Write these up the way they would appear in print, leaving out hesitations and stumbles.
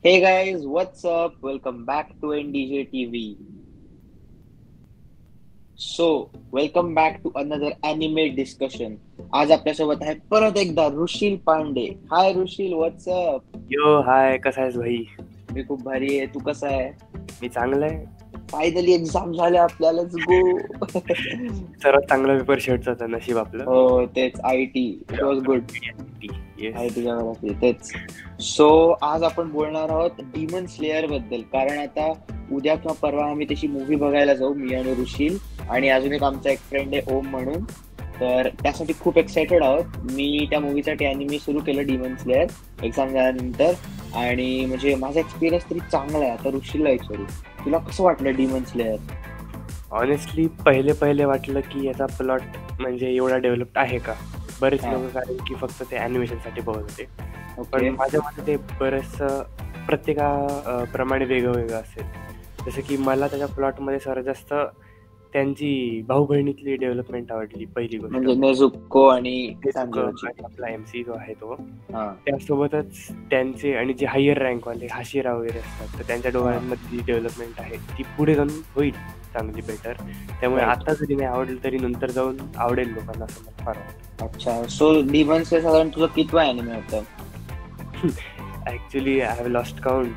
Hey guys, what's up? Welcome back to NdjTv. Welcome back to another anime discussion. आज आपल्यासोबत आहे परत एकदा Rushil Pandey. Hi Rushil, what's up? Yo hi, कसा आहेस भाई? मी खूप भारी आहे. तू कसा आहे? मी चांगला आहे. फायनली एक्झाम झाल्या आपल्या. Let's go. सर्वात चांगला पेपर शेवटचा होता, नशीब आपलं. हो तेच, IT. It was good. IT तेच. सो आज आपण बोलणार आहोत डिमन स्लेअर बद्दल, कारण आता उद्या किंवा परवा आम्ही त्याची मूवी बघायला जाऊ, मी आणि रुशील आणि अजून एक आमचा एक फ्रेंड आहे ओम म्हणून. तर त्यासाठी खूप एक्सायटेड आहोत. मी त्या मूवीसाठी अॅनिमे सुरू केलं डिमन स्लेअर एक्झाम झाल्यानंतर, आणि म्हणजे माझा एक्सपिरियन्स तरी चांगला आहे. आता रुशीलला विचारू, तुला कसं वाटलं डिमन स्लेअर? ऑनेस्टली पहिले वाटलं की याचा प्लॉट म्हणजे एवढा डेव्हलप्ड आहे का. बरेच लोक कारण की फक्त ते ॲनिमेशनसाठी बघत होते, पण माझ्या मते ते बरेच प्रत्येकाप्रमाणे वेगळं असेल. जसं की मला त्याच्या प्लॉटमध्ये सर्वात जास्त त्यांची भाऊ बहिणीतली डेव्हलपमेंट आवडली. पहिली गोष्ट म्हणजे नेझुको आणि आपला MC जो आहे तो, त्यासोबतच त्यांचे आणि जे हायर रँकवाले हाशिरा वगैरे असतात, तर त्यांच्या डोळ्यांमध्ये जी डेव्हलपमेंट आहे ती पुढे जाऊन होईल चांगली बेटर. त्यामुळे आता जरी नाही आवडलं तरी नंतर जाऊन आवडेल लोकांना, असं मला फार वाटतं. अच्छा, सो डिमन स्लेअर साधारण तुझं कितवा अॅनिमे होतं? Actually I have lost count.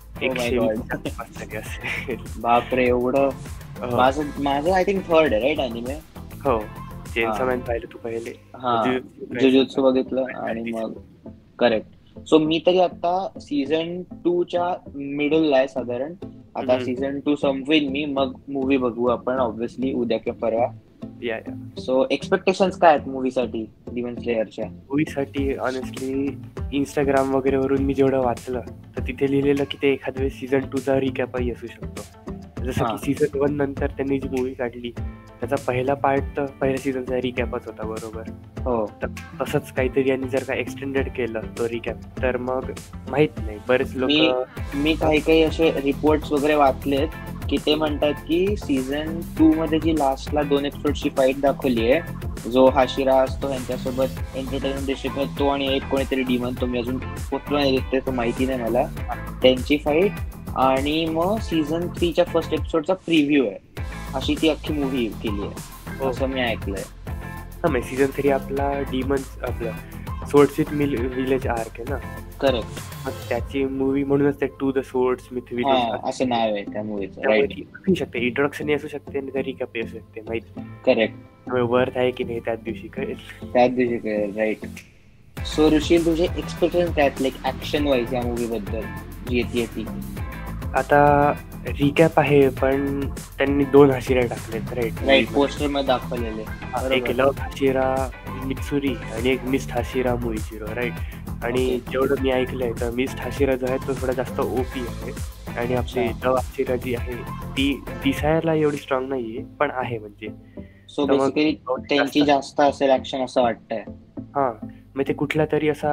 बापरे, एवढं? माझं आय थिंक थर्ड आहे राईट अॅनिमे. हो, चेनसॉ मॅन पाहिलं तू पहिले, जुजुत्सू बघितलं आणि मग करेक्ट. सो मी तरी आता सीझन 2 च्या मिडलला आहे साधारण. आता सीझन 2 संपवेल मी, मग मूवी बघू आपण ऑब्व्हियसली उद्या किंवा परवा. सो एक्सपेक्टेशन्स काय आहेत मूवीसाठी, डिमन स्लेअरच्या मूवीसाठी? ऑनेस्टली इंस्टाग्राम वगैरे वरून मी जेवढं वाचलं तर तिथे लिहिलेलं की ते एखाद्या वेळेस सीझन 2 चा रिकॅपही असू शकतो. जसं की सीझन 1 नंतर त्यांनी जी मूवी काढली त्याचा पहिला पार्ट तर पहिल्या सीझनचा रिकॅपच होता, बरोबर? हो, तर तसंच काहीतरी यांनी जर का एक्सटेंडेड केलं तो रिकॅप, तर मग माहित नाही. बरेच लोक, मी काही असे रिपोर्ट्स वगैरे वाचलेत की ते म्हणतात की सीझन 2 मध्ये जी लास्टला 2 एपिसोडची फाईट दाखवली आहे, जो हाशिरा असतो यांच्यासोबत एंटरटेनमेंट डिस्ट्रिक्ट, तो आणि एक कोणीतरी डिमन, तो मी अजून पोचलो नाही दिसते, तो माहिती नाही मला, त्यांची फाईट. आणि मग सीझन 3 च्या फर्स्ट एपिसोडचा प्रिव्ह्यू आहे, अशी ती अख्खी मूवी केली आहे असं मी ऐकलंय. सीझन 3 आपला डिमन्स, आपला सोर्डस्मिथ विलेज आर्क आहे ना? करेक्ट. त्याची मूवी म्हणूनच ते टू द सोर्ड्समिथ विलेज असं नाव आहे त्या मूवीचं, राईट? असू शकते, इंट्रोडक्शन असू शकते आणि रिकॅप असू शकते, माहित. करेक्ट. वर्थ आहे की नाही त्याच दिवशी कळेल, राईट. सो ऋषी, तुझे एक्सपेक्टेशन काय आहेत लाईक ऍक्शन वाईज या मूवी बद्दल जी येते? आता रिकॅप आहे, पण त्यांनी 2 हाशिरा टाकलेत, राईट? पोस्टर मध्ये दाखवलेले, एक लव्ह हाशिरा मित्सुरी आणि एक मिस्ट हाशिरा मोइचिरो, राईट? आणि जेवढं मी ऐकलंय तर मिस्ट हाशिरा जो आहे तो थोडा जास्त OP आहे, आणि आपली लव्ह हाशिरा जी आहे ती दिसायला एवढी स्ट्रॉंग नाहीये, पण आहे म्हणजे. सो बेसिकली त्यांची जास्त असेल ऍक्शन असं वाटतंय. मग ते कुठला तरी असा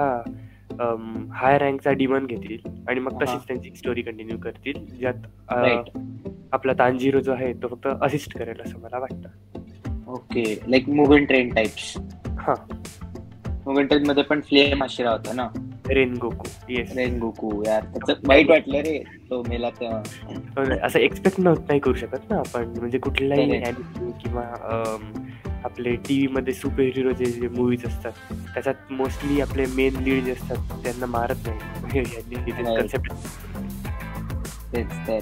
हाय रँकचा डिमन घेतील आणि मग तशीच त्यांची स्टोरी कंटिन्यू करतील, ज्यात आपला तांजिरो जो आहे तो फक्त असिस्ट करेल असं मला वाटतं. Okay, like Mugen train types. Mugen train मध्ये पण फ्लेम हाशिरा होता ना? रेनगोकू. Yes, Rengoku. यार त्याचं वाईट वाटलं रे, तो मेला तेव्हा. असं एक्सपेक्ट नाही करू शकत ना आपण, म्हणजे कुठल्याही अॅनिमे किंवा आपले टीव्ही मध्ये सुपर हिरो जे मूवीज असतात त्याच्यात मोस्टली आपले मेन लीड जे असतात त्यांना मारत नाही. तेच तर.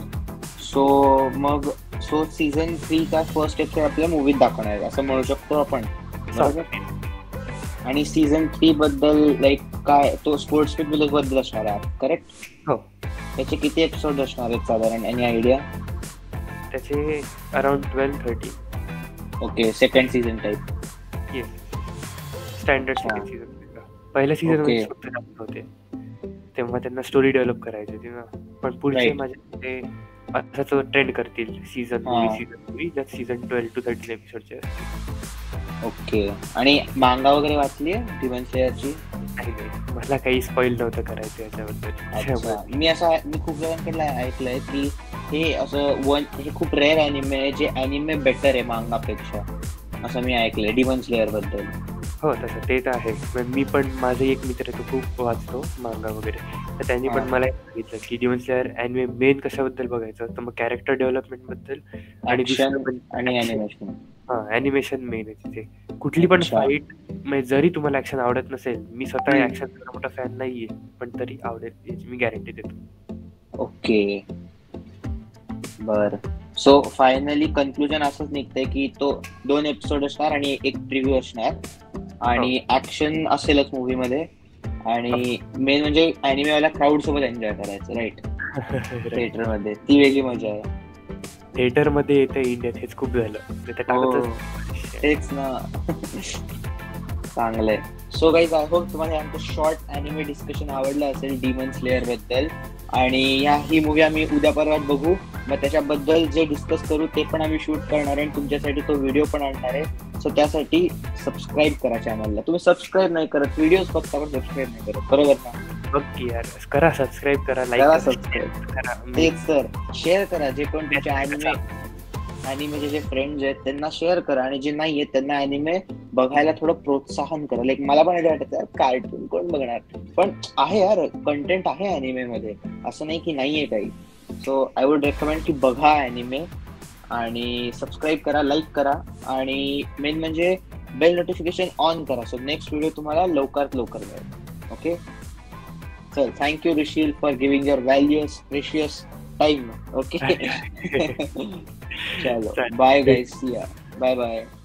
सो सीझन 3 चा फर्स्ट एपिसोड आपल्या मूवीत दाखवणार आहे असं म्हणू शकतो आपण, बरोबर? आणि सीझन 3 बद्दल लाईक काय, तो स्पोर्ट्समिथ विलेज बद्दल असणार आहे, करेक्ट? हो. त्याचे किती एपिसोड असणार आहेत साधारण, एनी आयडिया? त्याचे around 12-13. Okay, second season type. Yes, standard second season. पहिल्या सीझन होते तेव्हा त्यांना स्टोरी डेव्हलप करायची होती ना, पण पुढचे माझे असाच ट्रेंड करतील सीझन मूवी ज्यात सीझन 12 to 13 एपिसोडचे असतील. ओके. आणि मांगा वगैरे वाचली आहे डिमन स्लेअरची? नाही, मला काही स्पॉइल नव्हतं करायचं याच्याबद्दल. मी खूप जणांकडे ऐकलंय की हे खूप रेअर अॅनिमे आहे जे अॅनिमे बेटर आहे मांगापेक्षा, असं मी ऐकलंय डिमन स्लेअर बद्दल. हो तसं ते तर आहे. मी पण माझा एक मित्र आहे, तो खूप वाचतो मांगा वगैरे, तर त्यांनी पण मला एक सांगितलं की डिमन स्लेअर अॅनिमे मेन कशाबद्दल बघायचं, तर मग कॅरेक्टर डेव्हलपमेंट बद्दल आणि दुसरं ऍक्शन म्हणजे आणि ऍक्शन. अॅनिमेशन. हा ॲनिमेशन मेन आहे तिथे. कुठली पण अच्छा. फाईट म्हणजे जरी तुम्हाला ऍक्शन आवडत नसेल, मी स्वतः ऍक्शनचा मोठा फॅन नाहीये, पण तरी आवडेल याची मी गॅरंटी देतो. ओके बर. सो फायनली कन्क्लुजन असंच निघतंय की तो 2 एपिसोड असणार आणि एक प्रिव्ह्यू असणार आणि ऍक्शन असेलच मूवी मध्ये आणि मेन म्हणजे अॅनिमेवाल्या क्राऊड सोबत एन्जॉय करायचं. राईट. थिएटर मध्ये ती वेगळी मजा आहे. थिएटर मध्ये येतं इंडियात हेच खूप झालं, ते टाकतच. तेच ना. चांगलंय. सो गाईज आय होप तुम्हाला आमचं शॉर्ट अॅनिमे डिस्कशन आवडलं असेल डिमन स्लेअर बद्दल आणि ही मूवी आम्ही उद्या परवा बघू. मग त्याच्याबद्दल जे डिस्कस करू ते पण आम्ही शूट करणार आहे, तुमच्यासाठी तो व्हिडिओ पण आणणार आहे. सो त्यासाठी सबस्क्राईब करा चॅनलला. तुम्ही सबस्क्राईब नाही करत, व्हिडिओज बघता पण सबस्क्राईब नाही करत, बरोबर ना? ओके यार, करा सबस्क्राईब करा, लाईक करा, करा, सबस्क्राईब करा. तेच तर शेअर करा. जे पण तुमचे अॅनिमेचे जे फ्रेंड्स आहेत त्यांना शेअर करा आणि जे नाही आहेत त्यांना अॅनिमे बघायला थोडं प्रोत्साहन करा. लाईक मला पण वाटत यार कार्टून कोण बघणार, पण आहे यार कंटेंट आहे अॅनिमे मध्ये, असं नाही की नाहीये काही. सो आय वुड रेकमेंड की बघा अॅनिमे आणि सबस्क्राईब करा, लाईक करा आणि मेन म्हणजे बेल नोटिफिकेशन ऑन करा. सो नेक्स्ट व्हिडिओ तुम्हाला लवकरात लवकर मिळेल. ओके चल, thank you Rushil for giving your valuous precious time. Okay चलो bye guys, see ya, bye bye.